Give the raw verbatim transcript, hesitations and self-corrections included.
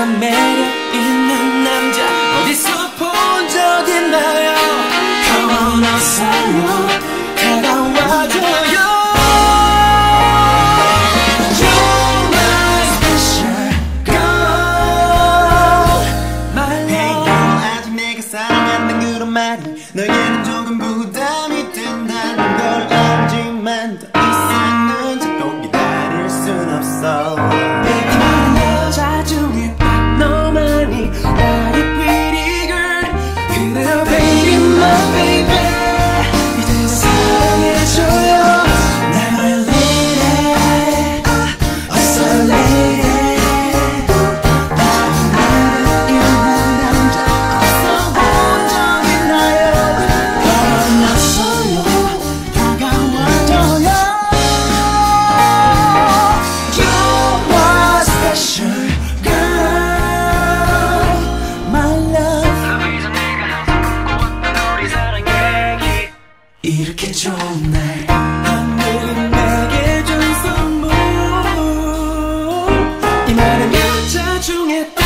매력 있는 남자 어디서 본 적 있나요? Come on 어서요 다가와줘요. 너에게는 조금 부담이 된다는 걸 알지만 더 이상은 자꾸 기다릴 순 없어. Baby 많은 여자 중에 딱 너만이 나의 pretty girl. 그대로 baby my baby 이제 사랑해줘요. 날 my lady 어서 lady. 이렇게 좋은 날 하늘은 내게 준 선물 이 많은 여자 중에